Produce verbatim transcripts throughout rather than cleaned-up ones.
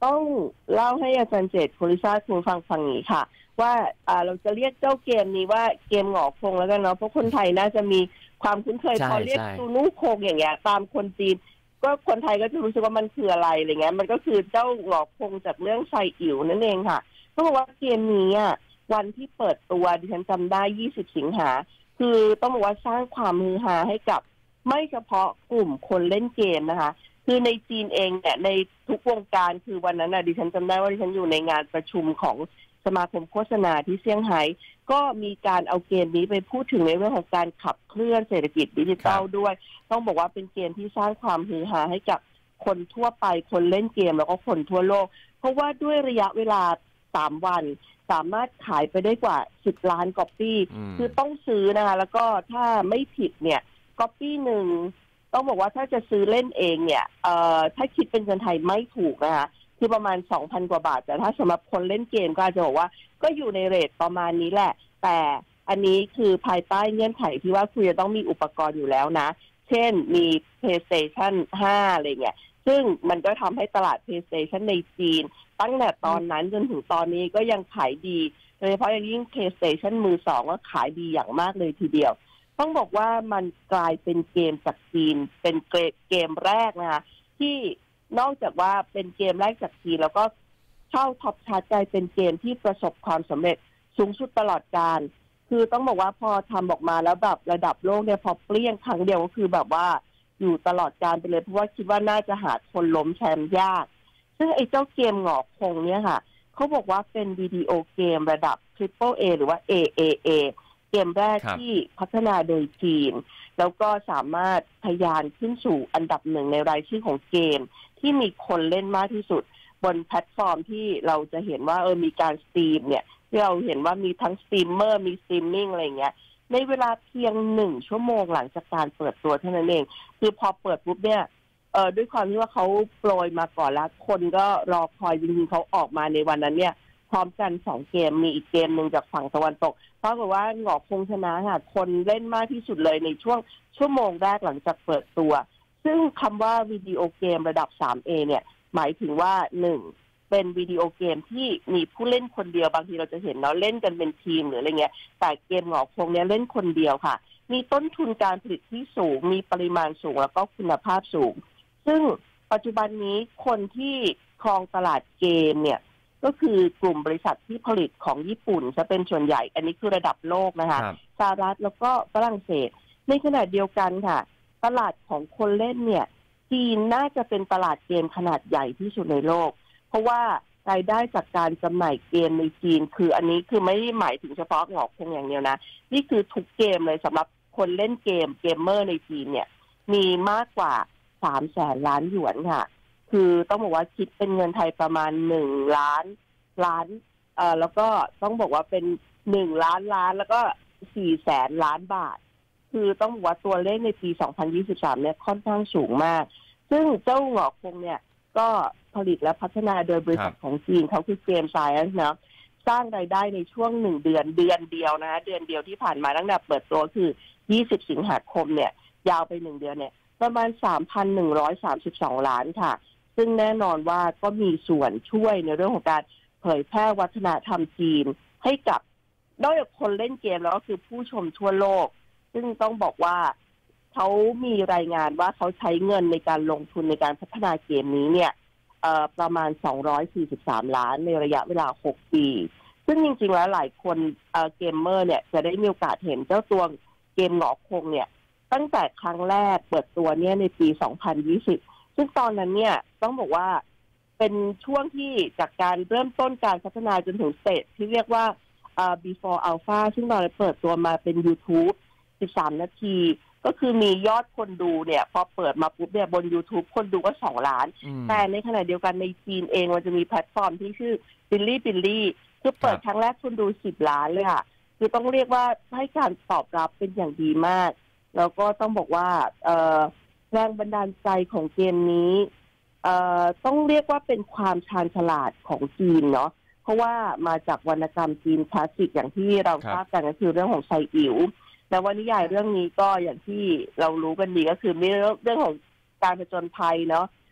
ต้องเล่าให้อาจารย์เจตคุณลิซ่าคุณฟังฟังอย่างนี้ค่ะว่าอ่าเราจะเรียกเจ้าเกมนี้ว่าเกมหงอคงแล้วกันเนาะเพราะคนไทยน่าจะมีความคุ้นเคยพอเรียกตูนูโคงอย่างเงี้ยตามคนจีนก็คนไทยก็จะรู้สึกว่ามันคืออะไรอะไรเงี้ยมันก็คือเจ้าหงอคงจากเรื่องไซอิ๋วนั่นเองค่ะต้องบอกว่าเกมนี้อ่ะวันที่เปิดตัวดิฉันจำได้ยี่สิบสิงหาคือต้องบอกว่าสร้างความฮือฮาให้กับไม่เฉพาะกลุ่มคนเล่นเกมนะคะคือในจีนเองเนี่ยในทุกวงการคือวันนั้นน่ะดิฉันจำได้ว่าดิฉันอยู่ในงานประชุมของสมาคมโฆษณาที่เซี่ยงไฮ้ก็มีการเอาเกมนี้ไปพูดถึงในเรื่องของการขับเคลื่อนเศรษฐกิจดิจิทัลด้วยต้องบอกว่าเป็นเกมที่สร้างความฮือฮาให้กับคนทั่วไปคนเล่นเกมแล้วก็คนทั่วโลกเพราะว่าด้วยระยะเวลาสามวันสามารถขายไปได้กว่าสิบล้านก๊อปปี้คือต้องซื้อนะคะแล้วก็ถ้าไม่ผิดเนี่ยก๊อปปี้หนึ่งต้องบอกว่าถ้าจะซื้อเล่นเองเนี่ยเอ่อถ้าคิดเป็นเงินไทยไม่ถูกนะคะคือประมาณ สองพัน กว่าบาทแต่ถ้าสำหรับคนเล่นเกมก็อาจจะบอกว่าก็อยู่ในเรทประมาณนี้แหละแต่อันนี้คือภายใต้เงื่อนไขที่ว่าคุณจะต้องมีอุปกรณ์อยู่แล้วนะเช่นมี PlayStation ห้าอะไรเงี้ยซึ่งมันก็ทำให้ตลาด PlayStation ในจีนตั้งแต่ตอนนั้นจนถึงตอนนี้ก็ยังขายดีโดยเฉพาะอย่างยิ่ง PlayStation มือสองก็ขายดีอย่างมากเลยทีเดียวต้องบอกว่ามันกลายเป็นเกมจากจีนเป็นเกมแรกนะคะที่นอกจากว่าเป็นเกมแรกจากจีนแล้วก็เข้าท็อปชาร์ตกลายเป็นเกมที่ประสบความสำเร็จสูงสุดตลอดกาลคือต้องบอกว่าพอทำออกมาแล้วแบบระดับโลกเนี่ยพอเปรี้ยงครั้งเดียวก็คือแบบว่าอยู่ตลอดกาลไปเลยเพราะว่าคิดว่าน่าจะหาคนล้มแชมป์ยากซึ่งไอ้เจ้าเกมหงอคงเนี่ยค่ะเขาบอกว่าเป็นวิดีโอเกมระดับ Triple A หรือว่า เอ เอ เอ เกมแรกที่พัฒนาโดยจีนแล้วก็สามารถทะยานขึ้นสู่อันดับหนึ่งในรายชื่อของเกมที่มีคนเล่นมากที่สุดบนแพลตฟอร์มที่เราจะเห็นว่าเออมีการสตรีมเนี่ยที่เราเห็นว่ามีทั้งสตรีมเมอร์มีสตรีมมิ่งอะไรเงี้ยในเวลาเพียงหนึ่งชั่วโมงหลังจากการเปิดตัวเท่านั้นเองคือพอเปิดปุ๊บเนี่ยเออด้วยความที่ว่าเขาโปรยมาก่อนแล้วคนก็รอคอยจริงๆเขาออกมาในวันนั้นเนี่ยพร้อมกันสองเกมมีอีกเกมหนึ่งจากฝั่งตะวันตกเพราะว่าหงอคงชนะค่ะคนเล่นมากที่สุดเลยในช่วงชั่วโมงแรกหลังจากเปิดตัวซึ่งคำว่าวิดีโอเกมระดับ ทรี เอ เนี่ยหมายถึงว่าหนึ่งเป็นวิดีโอเกมที่มีผู้เล่นคนเดียวบางทีเราจะเห็นเนาะเล่นกันเป็นทีมหรืออะไรเงี้ยแต่เกมหงอคงเนี้ยเล่นคนเดียวค่ะมีต้นทุนการผลิตที่สูงมีปริมาณสูงแล้วก็คุณภาพสูงซึ่งปัจจุบันนี้คนที่ครองตลาดเกมเนี่ยก็คือกลุ่มบริษัทที่ผลิตของญี่ปุ่นจะเป็นส่วนใหญ่อันนี้คือระดับโลกนะคะสหรัฐแล้วก็ฝรั่งเศสในขณะเดียวกันค่ะตลาดของคนเล่นเนี่ยจีนน่าจะเป็นตลาดเกมขนาดใหญ่ที่สุดในโลกเพราะว่ารายได้จากการจำหน่ายเกมในจีนคืออันนี้คือไม่ได้หมายถึงเฉพาะหงอคงอย่างเดียวนะนี่คือทุกเกมเลยสำหรับคนเล่นเกมเกมเมอร์ในจีนเนี่ยมีมากกว่าสามแสนล้านหยวนค่ะคือต้องบอกว่าคิดเป็นเงินไทยประมาณหนึ่งล้านล้านเอ่อแล้วก็ต้องบอกว่าเป็นหนึ่งล้านล้านแล้วก็สี่แสนล้านบาทคือต้องบอกว่าตัวเลขในปีสองพันยี่สิบสามเนี่ยค่อนข้างสูงมากซึ่งเจ้าหงอคงเนี่ยก็ผลิตและพัฒนาโดยบริษัทของจีนเขาคือเกมไซแอนซ์นะสร้างรายได้ในช่วงหนึ่งเดือนเดือนเดียวนะเดือนเดียวที่ผ่านมาตั้งแต่เปิดตัวคือยี่สิบสิงหาคมเนี่ยยาวไปหนึ่งเดือนเนี่ยประมาณ สามพันหนึ่งร้อยสามสิบสอง ล้านค่ะซึ่งแน่นอนว่าก็มีส่วนช่วยในเรื่องของการเผยแพร่วัฒนธรรมจีนให้กับนอกจากคนเล่นเกมแล้วก็คือผู้ชมทั่วโลกซึ่งต้องบอกว่าเขามีรายงานว่าเขาใช้เงินในการลงทุนในการพัฒนาเกมนี้เนี่ยเอ่อประมาณสองร้อยสี่สิบสามล้านในระยะเวลาหกปีซึ่งจริงๆแล้วหลายคนเอ่อเกมเมอร์เนี่ยจะได้มีโอกาสเห็นเจ้าตัวเกมหงอคงเนี่ยตั้งแต่ครั้งแรกเปิดตัวเนี่ยในปีสองพันยี่สิบซึ่งตอนนั้นเนี่ยต้องบอกว่าเป็นช่วงที่จากการเริ่มต้นการพัฒนาจนถึงสเตจที่เรียกว่าเอ่อ before alpha ซึ่งตอนนั้นเปิดตัวมาเป็น YouTube สิบสามนาทีก็คือมียอดคนดูเนี่ยพอเปิดมาปุ๊บเนี่ยบน YouTube คนดูก็สองล้านแต่ในขณะเดียวกันในจีนเองมันจะมีแพลตฟอร์มที่ชื่อ Bilibili คือเปิดครั้งแรกคนดูสิบล้านเลยค่ะคือต้องเรียกว่าให้การตอบรับเป็นอย่างดีมากแล้วก็ต้องบอกว่าเอ่อแรงบันดาลใจของเกมนี้เอ่อต้องเรียกว่าเป็นความชาญฉลาดของจีนเนาะเพราะว่ามาจากวรรณกรรมจีนคลาสสิกอย่างที่เราทราบกันก็คือเรื่องของไซอิ๋วแต่ว่านิยายเรื่องนี้ก็อย่างที่เรารู้กันดีก็คือมีเรื่องของการผจญภัยเนาะ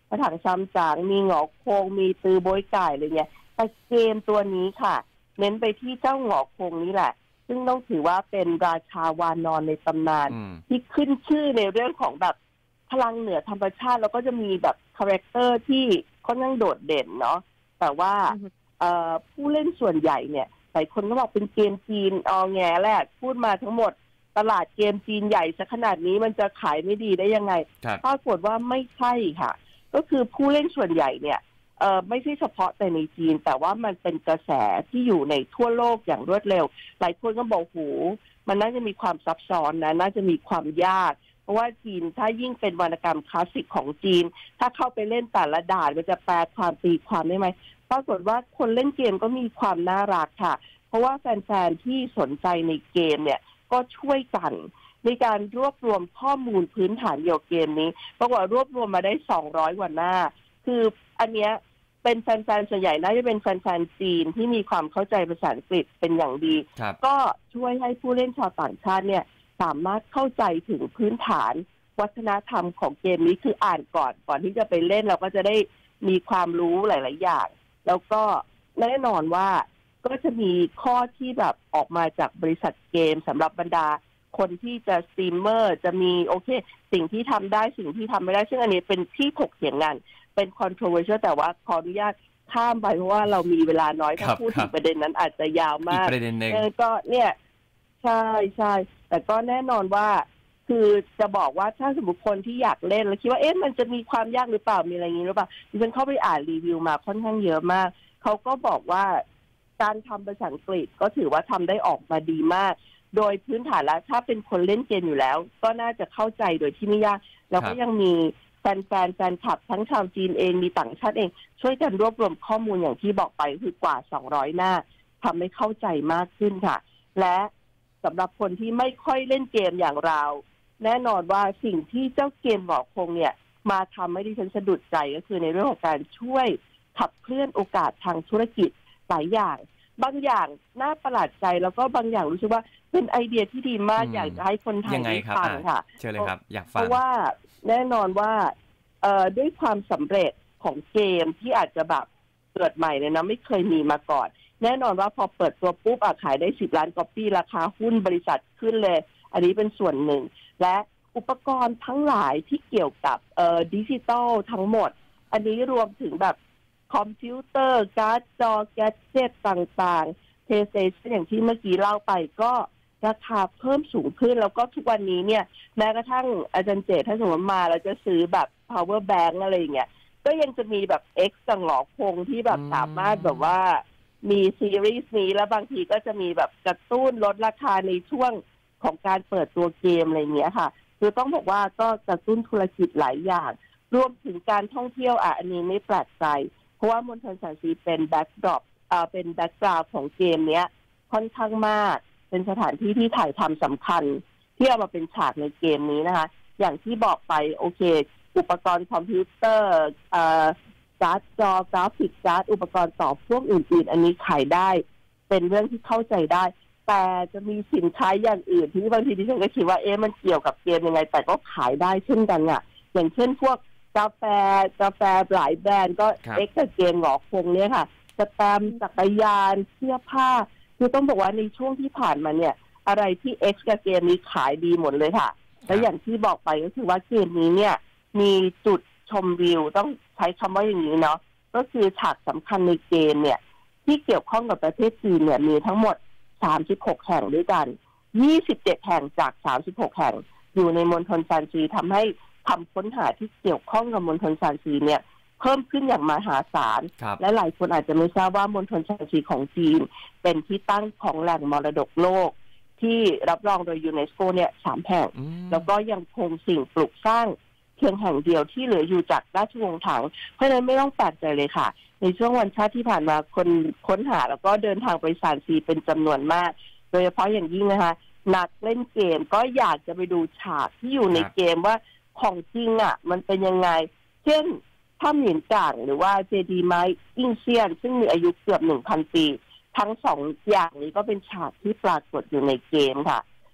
กระถางซัมจางมีหงอโคงมีตือโบยไก่อะไรเงี้ยแต่เกมตัวนี้ค่ะเน้นไปที่เจ้าหงอโคงนี้แหละซึ่งต้องถือว่าเป็นราชาวานอนในตำนานที่ขึ้นชื่อในเรื่องของแบบพลังเหนือธรรมชาติแล้วก็จะมีแบบคาแรคเตอร์ที่ค่อนข้างโดดเด่นเนาะแต่ว่าผู้เล่นส่วนใหญ่เนี่ยหลายคนก็บอกเป็นเกมจีนออแงแหละพูดมาทั้งหมดตลาดเกมจีนใหญ่ซะขนาดนี้มันจะขายไม่ดีได้ยังไงปรากฏว่าไม่ใช่ค่ะก็คือผู้เล่นส่วนใหญ่เนี่ยเอ่อไม่ใช่เฉพาะแต่ในจีนแต่ว่ามันเป็นกระแสที่อยู่ในทั่วโลกอย่างรวดเร็วหลายคนก็บอกโหมันน่าจะมีความซับซ้อนนะน่าจะมีความยากเพราะว่าจีนถ้ายิ่งเป็นวรรณกรรมคลาสสิกของจีนถ้าเข้าไปเล่นแต่ละด่านมันจะแปลความตีความได้ไหมปรากฏว่าคนเล่นเกมก็มีความน่ารักค่ะเพราะว่าแฟนๆที่สนใจในเกมเนี่ยก็ช่วยกันในการรวบรวมข้อมูลพื้นฐานเกี่ยวกับเกมนี้ปรากฏรวบรวมมาได้สองร้อยกว่าหน้าคืออันเนี้ยเป็นแฟนๆส่วนใหญ่น่าจะเป็นแฟนๆจีนที่มีความเข้าใจภาษาอังกฤษเป็นอย่างดีก็ช่วยให้ผู้เล่นชาวต่างชาติเนี่ยสามารถเข้าใจถึงพื้นฐานวัฒนธรรมของเกมนี้คืออ่านก่อนก่อนที่จะไปเล่นเราก็จะได้มีความรู้หลายๆอย่างแล้วก็แน่นอนว่าก็จะมีข้อที่แบบออกมาจากบริษัทเกมสำหรับบรรดาคนที่จะสตรีมเมอร์จะมีโอเคสิ่งที่ทำได้สิ่งที่ทำไม่ได้ซึ่งอันนี้เป็นที่ถกเถียงกันเป็น controversial แต่ว่าขออนุญาตข้ามไปเพราะว่าเรามีเวลาน้อยถ้าพูดถึงประเด็นนั้นอาจจะยาวมากประเด็นนึงก็เนี่ยใช่ใช่แต่ก็แน่นอนว่าคือจะบอกว่าถ้าสมมติคนที่อยากเล่นแล้วคิดว่าเอ๊ะมันจะมีความยากหรือเปล่ามีอะไรอย่างนี้หรือเปล่าดิฉันเข้าไปอ่านรีวิวมาค่อนข้างเยอะมากเขาก็บอกว่าการทำภาษาอังกฤษก็ถือว่าทำได้ออกมาดีมากโดยพื้นฐานแล้วถ้าเป็นคนเล่นเกมอยู่แล้วก็น่าจะเข้าใจโดยที่ไม่ยากแล้วก็ยังมีแฟนแฟนแฟนคลับทั้งชาวจีนเองมีต่างชาติเองช่วยกันรวบรวมข้อมูลอย่างที่บอกไปคือกว่าสองร้อยหน้าทำให้เข้าใจมากขึ้นค่ะและสำหรับคนที่ไม่ค่อยเล่นเกมอย่างเราแน่นอนว่าสิ่งที่เจ้าเกมหงอคงเนี่ยมาทำให้ดิฉันสะดุดใจก็คือในเรื่องของการช่วยขับเคลื่อนโอกาสทางธุรกิจหลายอย่างบางอย่างน่าประหลาดใจแล้วก็บางอย่างรู้สึกว่าเป็นไอเดียที่ดีมากอยากจะให้คนไทยได้ฟังค่ะเชิญเลยครับอยากฟังเพราะว่าแน่นอนว่าเอ่อด้วยความสำเร็จของเกมที่อาจจะแบบเกิดใหม่เลยนะไม่เคยมีมาก่อนแน่นอนว่าพอเปิดตัวปุ๊บขายได้สิบล้านก๊อปปี้ราคาหุ้นบริษัทขึ้นเลยอันนี้เป็นส่วนหนึ่งและอุปกรณ์ทั้งหลายที่เกี่ยวกับเอ่อดิจิตอลทั้งหมดอันนี้รวมถึงแบบคอมพิวเตอร์การ์ดจอแกดเจ็ตต่างๆ PlayStation อย่างที่เมื่อกี้เล่าไปก็ราคาเพิ่มสูงขึ้นแล้วก็ทุกวันนี้เนี่ยแม้กระทั่งอาจารย์เจตถ้าสมมติมาเราจะซื้อแบบ power bank อะไรอย่างเงี้ยก็ยังจะมีแบบ X กับหงอคงที่แบบสามารถแบบว่ามีซีรีส์นี้แล้วบางทีก็จะมีแบบกระตุ้นลดราคาในช่วงของการเปิดตัวเกมอะไรอย่างเงี้ยค่ะคือต้องบอกว่าก็กระตุ้นธุรกิจหลายอย่างรวมถึงการท่องเที่ยวอ่ะอันนี้ไม่แปลกใจเพราะว่ามณฑลแสนสีเป็นแบ็กดรอปเอ่อเป็นแบ็กกราวด์ของเกมเนี้ยค่อนข้างมากเป็นสถานที่ที่ถ่ายทำสำคัญที่เอามาเป็นฉากในเกมนี้นะคะอย่างที่บอกไปโอเคอุปกรณ์คอมพิวเตอร์เอ่อการ์ดจอกราฟิกการ์ดอุปกรณ์ต่อพวกอื่นๆอันนี้ขายได้เป็นเรื่องที่เข้าใจได้แต่จะมีสินค้าอย่างอื่นที่บางทีดิฉันก็คิดว่าเอ๊ะมันเกี่ยวกับเกมยังไงแต่ก็ขายได้เช่นกันอ่ะอย่างเช่นพวกกาแฟกาแฟหลายแบรนด์ก็เอ็กซ์กับเกมหงอคงเนี่ยค่ะสแตมป์จักรยานเสื้อผ้าคือต้องบอกว่าในช่วงที่ผ่านมาเนี่ยอะไรที่เอ็กซ์กับเกมนี้ขายดีหมดเลยค่ะและอย่างที่บอกไปก็คือว่าเกมนี้เนี่ยมีจุดชมวิวต้องใช้คำว่าอย่างนี้เนาะก็คือฉากสำคัญในเกมเนี่ยที่เกี่ยวข้องกับประเทศจีนเนี่ยมีทั้งหมดสามสิบหกแห่งด้วยกันยี่สิบเจ็ดแห่งจากสามสิบหกแห่งอยู่ในมณฑลซานซีทำให้คำค้นหาที่เกี่ยวข้องกับมณฑลซานซีเนี่ยเพิ่มขึ้นอย่างมหาศาลและหลายคนอาจจะไม่ทราบว่ามณฑลซานซีของจีนเป็นที่ตั้งของแหล่งมรดกโลกที่รับรองโดยยูเนสโกเนี่ยสามแห่งแล้วก็ยังคงสิ่งปลูกสร้างเพียงแห่งเดียวที่เหลืออยู่จากราชวงศ์ถังเพราะฉะนั้นไม่ต้องแปลกใจเลยค่ะในช่วงวันชาติที่ผ่านมาคนค้นหาแล้วก็เดินทางไปซานซีเป็นจำนวนมากโดยเฉพาะอย่างยิ่งนะคะนักเล่นเกมก็อยากจะไปดูฉากที่อยู่ในเกมว่าของจริงอ่ะมันเป็นยังไงเช่นถ้ำหยินก่างหรือว่าเจดีย์ไม้อิงเซียนซึ่งมีอายุเกือบ หนึ่งพัน ปีทั้งสองอย่างนี้ก็เป็นฉากที่ปรากฏอยู่ในเกมค่ะ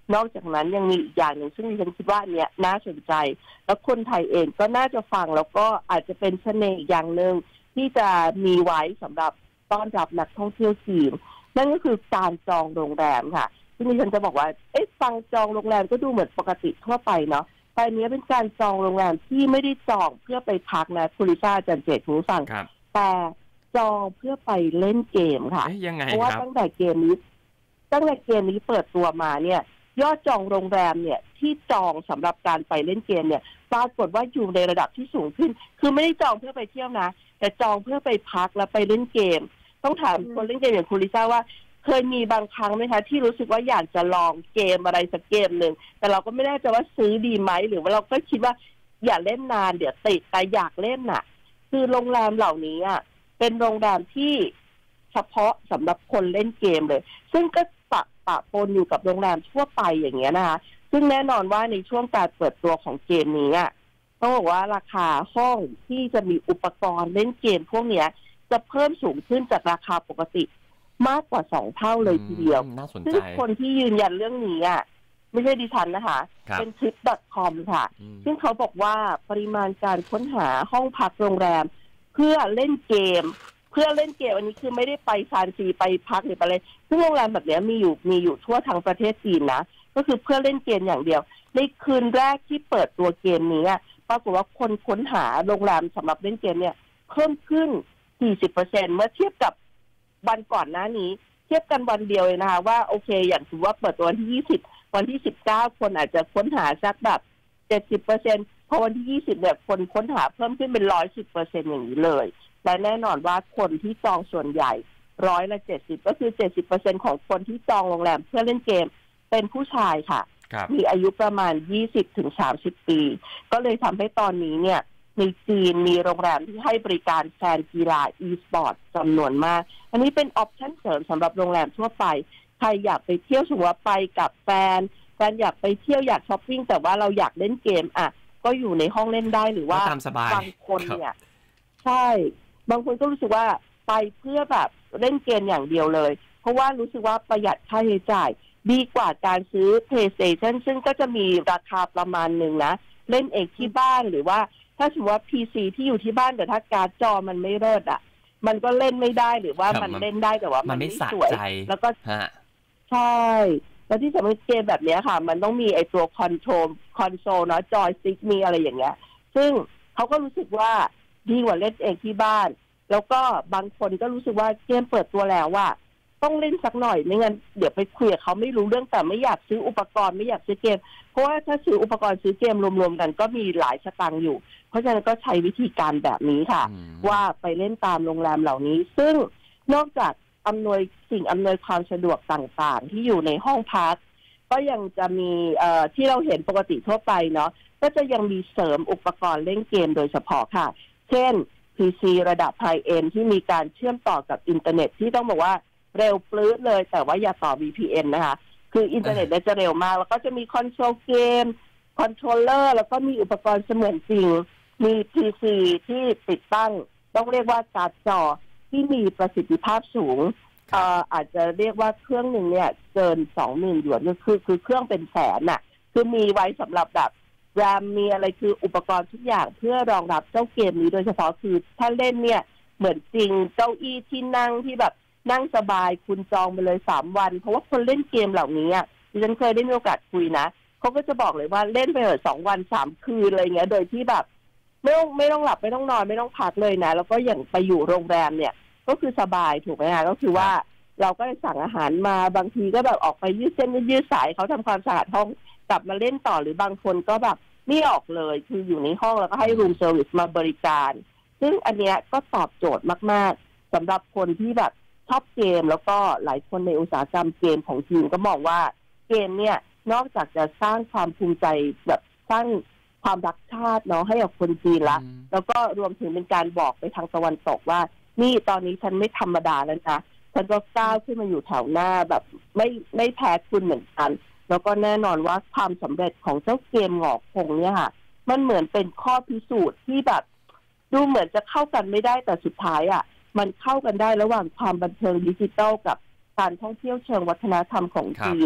นอกจากนั้นยังมีอีกอย่างหนึ่งซึ่งดิฉันคิดว่าเนี้ยน่าสนใจแล้วคนไทยเองก็น่าจะฟังแล้วก็อาจจะเป็นเสน่ห์อย่างหนึ่งที่จะมีไว้สำหรับต้อนรับนักท่องเที่ยวจีนนั่นก็คือการจองโรงแรมค่ะซึ่งดิฉันจะบอกว่าเอ๊ะฟังจองโรงแรมก็ดูเหมือนปกติทั่วไปเนาะแต่อันนี้เป็นการจองโรงแรมที่ไม่ได้จองเพื่อไปพักนะคุณลิซ่าจันเจตคุณฟังแต่จองเพื่อไปเล่นเกมค่ะเพราะว่าตั้งแต่เกมนี้ตั้งแต่เกมนี้เปิดตัวมาเนี่ยยอดจองโรงแรมเนี่ยที่จองสำหรับการไปเล่นเกมเนี่ยปรากฏว่าอยู่ในระดับที่สูงขึ้นคือไม่ได้จองเพื่อไปเที่ยวนะแต่จองเพื่อไปพักแล้วไปเล่นเกมต้องถามคนเล่นเกมอย่างคุณลิซ่าว่าเคยมีบางครั้งไหมคะที่รู้สึกว่าอยากจะลองเกมอะไรสักเกมหนึ่งแต่เราก็ไม่แน่ใจว่าซื้อดีไหมหรือว่าเราก็คิดว่าอย่าเล่นนานเดี๋ยวติดแต่อยากเล่นน่ะคือโรงแรมเหล่านี้อ่ะเป็นโรงแรมที่เฉพาะสำหรับคนเล่นเกมเลยซึ่งก็ปะปะปนอยู่กับโรงแรมทั่วไปอย่างเงี้ยนะคะซึ่งแน่นอนว่าในช่วงการเปิดตัวของเกมนี้อ่ะต้องบอกว่าราคาห้องที่จะมีอุปกรณ์เล่นเกมพวกเนี้ยจะเพิ่มสูงขึ้นจากราคาปกติมากกว่าสองเท่าเลยทีเดียวซึ่งคนที่ยืนยันเรื่องนี้อ่ะไม่ใช่ดิฉันนะคะเป็น ทริป ดอท คอม ค่ะซึ่งเขาบอกว่าปริมาณการค้นหาห้องพักโรงแรมเพื่อเล่นเกมเพื่อเล่นเกมอันนี้คือไม่ได้ไปซานซีไปพักหรือไปอะไรซึ่งโรงแรมแบบนี้มีอยู่มีอยู่ทั่วทั้งประเทศจีนนะก็คือเพื่อเล่นเกมอย่างเดียวในคืนแรกที่เปิดตัวเกมนี้ปรากฏว่าคนค้นหาโรงแรมสำหรับเล่นเกมเนี่ยเพิ่มขึ้น สี่สิบเปอร์เซ็นต์ เมื่อเทียบกับวันก่อนหน้านี้เทียบกันวันเดียวเลยนะคะว่าโอเคอย่างถือว่าเปิดตัววันที่ยี่สิบวันที่สิบเก้าคนอาจจะค้นหาสักแบบ เจ็ดสิบเปอร์เซ็นต์ พอวันที่ยี่สิบเนี่ยคนค้นหาเพิ่มขึ้นเป็น หนึ่งร้อยสิบเปอร์เซ็นต์ อย่างนี้เลยและแน่นอนว่าคนที่จองส่วนใหญ่ร้อยละเจ็ดสิบก็คือ เจ็ดสิบเปอร์เซ็นต์ ของคนที่จองโรงแรมเพื่อเล่นเกมเป็นผู้ชายค่ะมีอายุประมาณ ยี่สิบถึงสามสิบ ปีก็เลยทำให้ตอนนี้เนี่ยในจีนมีโรงแรมที่ให้บริการแฟนกีฬา e-sport จำนวนมากอันนี้เป็นออปชั่นเสริมสำหรับโรงแรมทั่วไปใครอยากไปเที่ยวสมมติว่าไปกับแฟนแฟนอยากไปเที่ยวอยากช้อปปิ้งแต่ว่าเราอยากเล่นเกมอ่ะก็อยู่ในห้องเล่นได้หรือว่าบางคนเนี่ยใช่บางคนก็รู้สึกว่าไปเพื่อแบบเล่นเกมอย่างเดียวเลยเพราะว่ารู้สึกว่าประหยัดค่าใช้จ่ายดีกว่าการซื้อ PlayStation ซึ่งก็จะมีราคาประมาณหนึ่งนะเล่นเองที่บ้านหรือว่าถ้าสมมติว่า พี ซี ที่อยู่ที่บ้านแต่ถ้าการ์ดจอมันไม่เลิศอ่ะมันก็เล่นไม่ได้หรือว่ามันเล่นได้แต่ว่ามันไม่สวยแล้วก็ใช่แล้วที่สำคัญเกมแบบนี้ค่ะมันต้องมีไอตัวคอนโทรลคอนโซลเนาะจอยสติ๊กมีอะไรอย่างเงี้ยซึ่งเขาก็รู้สึกว่าดีกว่าเล่นเองที่บ้านแล้วก็บางคนก็รู้สึกว่าเกมเปิดตัวแล้วว่าต้องเล่นสักหน่อยไม่งั้นเดี๋ยวไปคุยกับเขาไม่รู้เรื่องแต่ไม่อยากซื้ออุปกรณ์ไม่อยากซื้อเกมเพราะว่าถ้าซื้ออุปกรณ์ซื้อเกมรวมๆกันก็มีหลายสตางค์อยู่เพราะฉะนั้นก็ใช้วิธีการแบบนี้ค่ะว่าไปเล่นตามโรงแรมเหล่านี้ซึ่งนอกจากอำนวยสิ่งอำนวยความสะดวกต่างๆที่อยู่ในห้องพักก็ยังจะมีเอ่อที่เราเห็นปกติทั่วไปเนาะก็จะยังมีเสริมอุปกรณ์เล่นเกมโดยเฉพาะค่ะเช่น พี ซี ระดับไฮเอ็นด์ที่มีการเชื่อมต่อกับอินเทอร์เน็ตที่ต้องบอกว่าเร็วปลื้ดเลยแต่ว่าอย่าต่อ วี พี เอ็น นะคะคืออินเทอร์เน็ตจะเร็วมากแล้วก็จะมีคอนโซลเกมคอนโทรลเลอร์แล้วก็มีอุปกรณ์เสมือนจริงมี พี ซี ที่ติดตั้งต้องเรียกว่าการ์ดจอที่มีประสิทธิภาพสูงเอ่ออาจจะเรียกว่าเครื่องหนึ่งเนี่ยเกิน สองหมื่น หยวนก็คือคือเครื่องเป็นแสนน่ะคือมีไว้สำหรับแบบแรมมีอะไรคืออุปกรณ์ทุกอย่างเพื่อรองรับเจ้าเกมนี้โดยเฉพาะคือถ้าเล่นเนี่ยเหมือนจริงเก้าอี้ที่นั่งที่แบบนั่งสบายคุณจองไปเลยสามวันเพราะว่าคนเล่นเกมเหล่านี้ดิฉันเคยได้มีโอกาสคุยนะเขาก็จะบอกเลยว่าเล่นไปเถอะสองวันสามคืนอะไรเงี้ยโดยที่แบบไม่ต้องไม่ต้องหลับไม่ต้องนอนไม่ต้องพักเลยนะแล้วก็อย่างไปอยู่โรงแรมเนี่ยก็คือสบายถูกไหมคะก็คือว่าเราก็สั่งอาหารมาบางทีก็แบบออกไปยืดเส้นยืดสายเขาทำความสะอาดห้องกลับมาเล่นต่อหรือบางคนก็แบบไม่ออกเลยคืออยู่ในห้องแล้วก็ให้รูมเซอร์วิสมาบริการซึ่งอันเนี้ยก็ตอบโจทย์มากๆสำหรับคนที่แบบชอบเกมแล้วก็หลายคนในอุตสาหกรรมเกมของจีนก็มองว่าเกมเนี่ยนอกจากจะสร้างความภูมิใจแบบสร้างความรักชาติเนาะให้กับคนจีนละแล้วก็รวมถึงเป็นการบอกไปทางตะวันตกว่านี่ตอนนี้ฉันไม่ธรรมดาแล้วนะฉันก็ก้าวขึ้นมาอยู่แถวหน้าแบบไม่ไม่แพ้คุณเหมือนกันแล้วก็แน่นอนว่าความสำเร็จของเจ้าเกมหงอกคงเนี่ยค่ะมันเหมือนเป็นข้อพิสูจน์ที่แบบดูเหมือนจะเข้ากันไม่ได้แต่สุดท้ายอ่ะมันเข้ากันได้ระหว่างความบันเทิงดิจิทัลกับการท่องเที่ยวเชิงวัฒนธรรมของจีน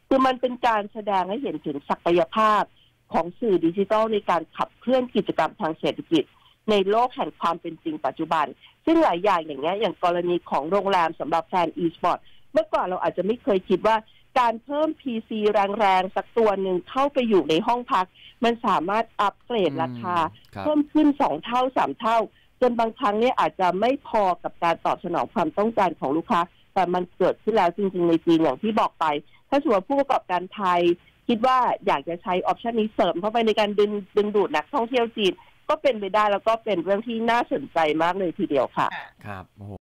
คือมันเป็นการแสดงให้เห็นถึงศักยภาพของสื่อดิจิทัลในการขับเคลื่อนกิจกรรมทางเศรษฐกิจในโลกแห่งความเป็นจริงปัจจุบันซึ่งหลายอย่างอย่างเงี้ยอย่างกรณีของโรงแรมสำหรับแฟน e-sport เมื่อก่อนเราอาจจะไม่เคยคิดว่าการเพิ่ม พี ซี แรงๆสักตัวหนึ่งเข้าไปอยู่ในห้องพักมันสามารถอัปเกรดราคาเพิ่มขึ้นสองเท่าสามเท่าจนบางครั้งเนี่ยอาจจะไม่พอกับการตอบสนองความต้องการของลูกค้าแต่มันเกิดขึ้นแล้วจริงๆในจีนอย่างที่บอกไปถ้าสมมติว่าผู้ประกอบการไทยคิดว่าอยากจะใช้ออปชันนี้เสริมเข้าไปในการดึงดึงดูดนักท่องเที่ยวจีนก็เป็นไปได้แล้วก็เป็นเรื่องที่น่าสนใจมากเลยทีเดียวค่ะครับโอ้โห